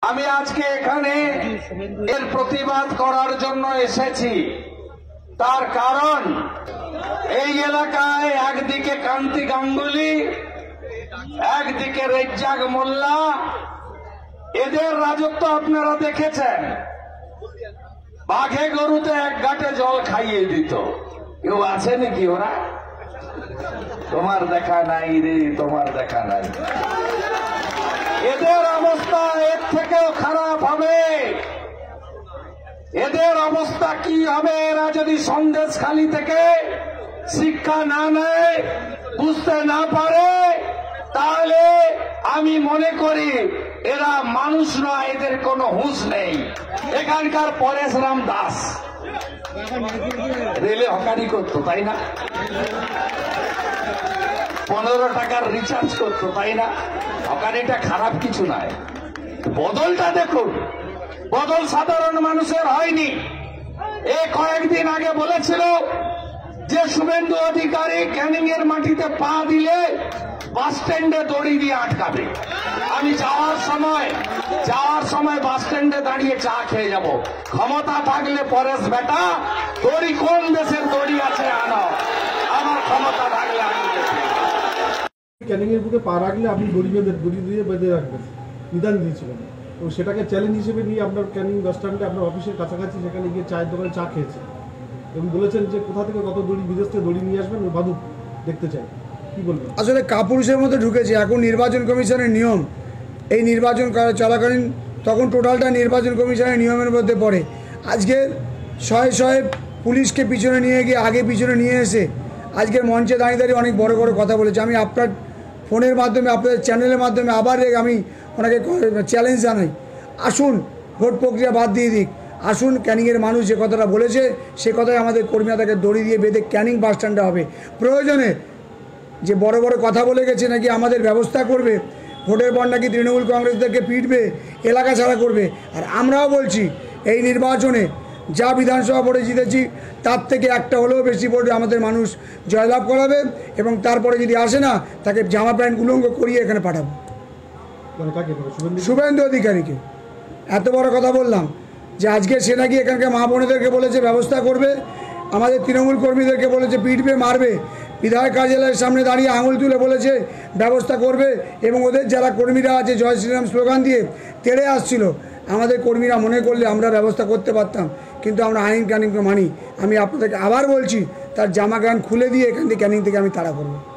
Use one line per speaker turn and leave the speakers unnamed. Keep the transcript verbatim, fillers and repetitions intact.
আমি আজকে এখানে এর প্রতিবাদ করার জন্য এসেছি। তার কারণ এই এলাকায় একদিকে কান্তি গাঙ্গুলি, একদিকে রেজ্জাক মোল্লা, এদের রাজত্ব আপনারা দেখেছেন। বাঘে গরুতে এক ঘাটে জল খাইয়ে দিত। কেউ আছে নাকি ওরা? তোমার দেখা নাই রে, তোমার দেখা নাই। এদের অবস্থা এর থেকেও খারাপ হবে। এদের অবস্থা কি হবে? এরা যদি সন্দেশখালী থেকে শিক্ষা না নেয়, বুঝতে না পারে, তাহলে আমি মনে করি এরা মানুষ নয়, এদের কোনো হুঁশ নেই। এখানকার পরেশরাম দাস রেলে হকারি করতো, তাই না? পনেরো টাকার রিচার্জ করতো, তাই না? হকারিটা খারাপ কিছু নয়। বদলটা দেখুন, বদল সাধারণ মানুষের হয়নি। এ কয়েকদিন আগে বলেছিল যে শুভেন্দু অধিকারী ক্যানিং এর মাটিতে পা দিলে বাস স্ট্যান্ডে দড়ি দিয়ে আটকাবে। আমি যাওয়ার সময় যাওয়ার সময় বাস স্ট্যান্ডে দাঁড়িয়ে চা খেয়ে যাব। ক্ষমতা থাকলে পরেশ বেটা, দড়ি কোন দেশের দড়ি আছে আনো, আমার ক্ষমতা থাকলে আমি
ক্যানিং এর বুকে পা রাখলে আপনি দড়ি বেঁধে দড়ি দিয়ে বেঁধে রাখবেন, নিদান দিয়েছিলেন। তো সেটাকে চ্যালেঞ্জ হিসেবে নিয়ে আপনার ক্যানিং বাস স্ট্যান্ডে আপনার অফিসের কাছাকাছি সেখানে গিয়ে চায়ের দোকানে চা খেয়েছেন এবং বলেছেন যে কোথা থেকে কত দড়ি বিদেশ থেকে দড়ি নিয়ে আসবেন ও বাদুক দেখতে চাই। কি বলবেন?
আসলে কাপুরুষের মধ্যে ঢুকেছে। এখন নির্বাচন কমিশনের নিয়ম, এই নির্বাচন চলাকালীন তখন টোটালটা নির্বাচন কমিশনের নিয়মের মধ্যে পড়ে। আজকে শয়ে শয়ে পুলিশকে পিছনে নিয়ে গিয়ে আগে পিছনে নিয়ে এসে আজকের মঞ্চে দাঁড়িয়ে দাঁড়িয়ে অনেক বড় বড় কথা বলেছে। আমি আপনার ফোনের মাধ্যমে, আপনাদের চ্যানেলের মাধ্যমে আবার আমি ওনাকে চ্যালেঞ্জ জানাই, আসুন ভোট প্রক্রিয়া বাদ দিয়ে দিক, আসুন ক্যানিংয়ের মানুষ যে কথাটা বলেছে সে কথাই আমাদের কর্মীরা তাকে দড়ি দিয়ে বেঁধে ক্যানিং বাস স্ট্যান্ডে হবে। প্রয়োজনে যে বড় বড় কথা বলে গেছে নাকি আমাদের ব্যবস্থা করবে, ভোটের পর নাকি তৃণমূল কংগ্রেসদেরকে পিটবে, এলাকা ছাড়া করবে। আর আমরাও বলছি এই নির্বাচনে যা বিধানসভা ভোটে জিতেছি তার থেকে একটা হলেও বেশি ভোটে আমাদের মানুষ জয়লাভ করাবে এবং তারপরে যদি আসে না তাকে জামা প্যান্ট উলঙ্গ করিয়ে এখানে পাঠাবো। শুভেন্দু অধিকারীকে এত বড় কথা বললাম যে আজকে সে নাকি এখানকার মা বোনেদেরকে বলেছে ব্যবস্থা করবে, আমাদের তৃণমূল কর্মীদেরকে বলেছে পিটবে, মারবে, বিধায়ক কার্যালয়ের সামনে দাঁড়িয়ে আঙুল তুলে বলেছে ব্যবস্থা করবে এবং ওদের যারা কর্মীরা আছে জয় শ্রীরাম স্লোগান দিয়ে তেড়ে আসছিল। আমাদের কর্মীরা মনে করলে আমরা ব্যবস্থা করতে পারতাম, কিন্তু আমরা আইন কানুনকে মানি। আমি আপনাদেরকে আবার বলছি তার জামা গান খুলে দিয়ে এখান থেকে ক্যানিং থেকে আমি তাড়া করবো।